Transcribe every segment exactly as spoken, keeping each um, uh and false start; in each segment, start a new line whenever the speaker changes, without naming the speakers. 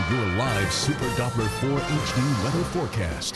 your live Super Doppler four H D weather forecast.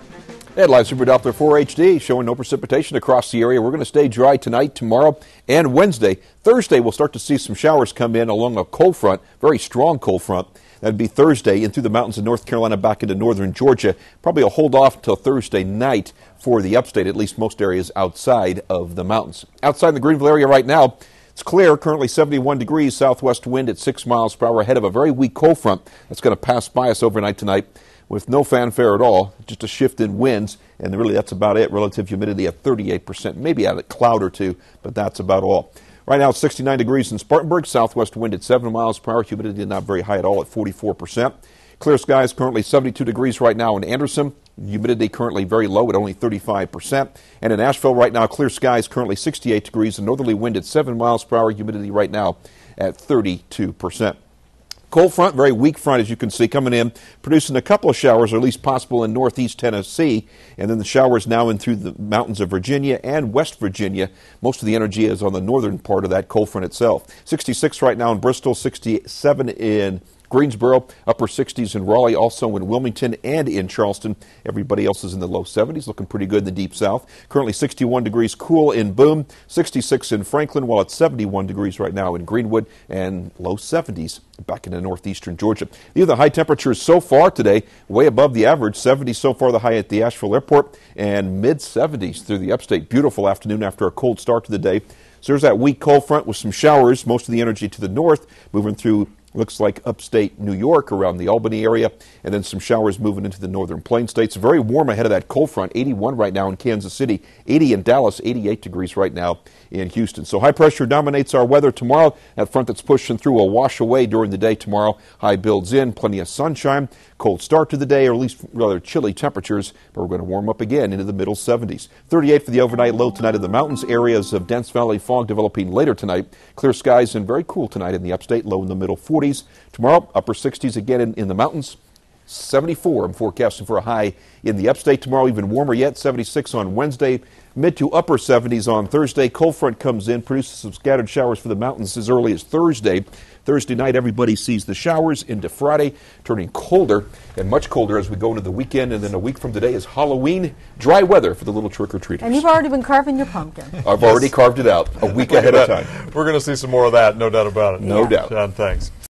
And live Super Doppler four H D showing no precipitation across the area. We're going to stay dry tonight, tomorrow, and Wednesday. Thursday, we'll start to see some showers come in along a cold front, very strong cold front. That'd be Thursday in through the mountains of North Carolina back into northern Georgia. Probably a hold off until Thursday night for the upstate, at least most areas outside of the mountains. Outside the Greenville area right now, it's clear, currently seventy-one degrees, southwest wind at six miles per hour ahead of a very weak cold front that's going to pass by us overnight tonight with no fanfare at all, just a shift in winds, and really that's about it. Relative humidity at thirty-eight percent, maybe add a cloud or two, but that's about all. Right now it's sixty-nine degrees in Spartanburg, southwest wind at seven miles per hour, humidity not very high at all at forty-four percent. Clear skies, currently seventy-two degrees right now in Anderson. Humidity currently very low at only thirty-five percent. And in Asheville right now, clear skies, currently sixty-eight degrees, and northerly wind at seven miles per hour, humidity right now at thirty-two percent. Cold front, very weak front, as you can see, coming in, producing a couple of showers, or at least possible in northeast Tennessee, and then the showers now in through the mountains of Virginia and West Virginia. Most of the energy is on the northern part of that cold front itself. sixty-six right now in Bristol, sixty-seven in Greensboro, upper sixties in Raleigh, also in Wilmington and in Charleston. Everybody else is in the low seventies, looking pretty good in the deep south. Currently sixty-one degrees cool in Boone, sixty-six in Franklin, while it's seventy-one degrees right now in Greenwood, and low seventies back into northeastern Georgia. These are the high temperatures so far today, way above the average. seventy so far the high at the Asheville airport, and mid seventies through the upstate. Beautiful afternoon after a cold start to the day. So there's that weak cold front with some showers, most of the energy to the north, moving through looks like upstate New York around the Albany area, and then some showers moving into the northern plain states. Very warm ahead of that cold front, eighty-one right now in Kansas City, eighty in Dallas, eighty-eight degrees right now in Houston. So high pressure dominates our weather tomorrow. That front that's pushing through will wash away during the day tomorrow. High builds in, plenty of sunshine, cold start to the day, or at least rather chilly temperatures, but we're going to warm up again into the middle seventies. thirty-eight for the overnight low tonight in the mountains. Areas of dense valley fog developing later tonight. Clear skies and very cool tonight in the upstate, low in the middle forties. Tomorrow, upper sixties again in, in the mountains. seventy-four, I'm forecasting for a high in the upstate tomorrow, even warmer yet, seventy-six on Wednesday, mid to upper seventies on Thursday. Cold front comes in, produces some scattered showers for the mountains as early as Thursday. Thursday night, everybody sees the showers into Friday, turning colder and much colder as we go into the weekend. And then a week from today is Halloween. Dry weather for the little trick-or-treaters.
And you've already been carving your pumpkin.
I've already carved it out a week ahead of time.
We're going to see some more of that, no doubt about it.
No
yeah.
doubt.
John, thanks.